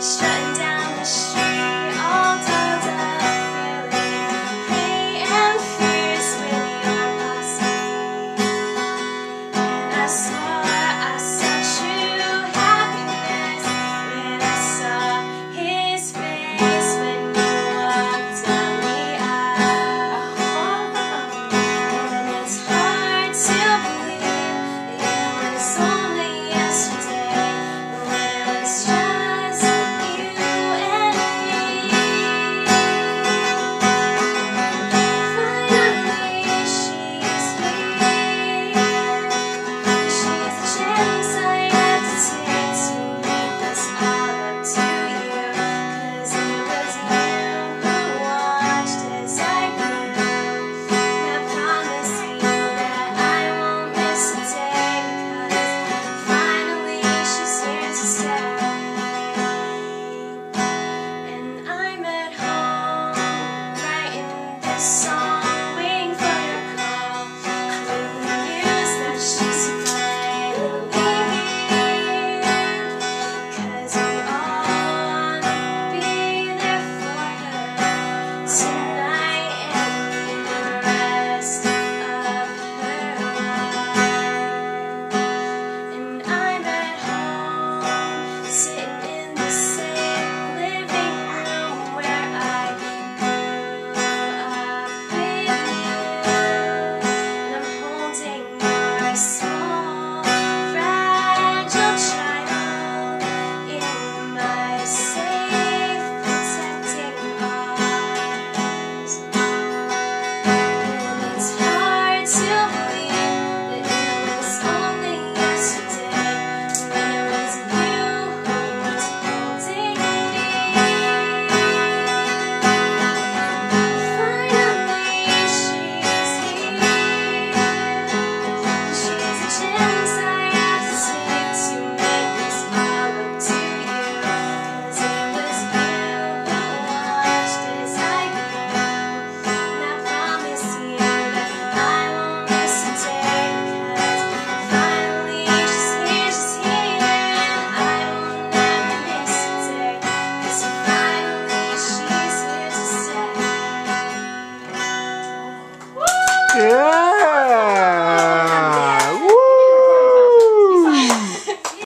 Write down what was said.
strutting down the street, all dolled up, feeling free and fierce with your posse. And I swore I saw true happiness when I saw his face when you walked down the aisle. And it's hard to believe that it was only yesterday when it was just you and me. Finally she's here. She's the chance I had to take to make this all up to you. 'Cause it was you who watched as I grew. And I promise you that I won't miss a day, because finally she's here to stay. And I'm at home writing this song, waiting for your call, with the news that she's finally here. 'Cause we all wanna be there for her tonight and the rest of her life. And I'm at home, sitting in the same living room where I grew up with you. And I'm holding your small, fragile child in my safe, protecting arms. And it's hard to believe that it was only yesterday when it was you who was holding me. Finally she's here. She's a chance I had to take to make this all up to you. 'Cause it was you who watched as I grew. And I promise you that I won't miss a day, because finally she's here. And I will never miss a day, 'cause finally she's here to stay. Woo! Yeah.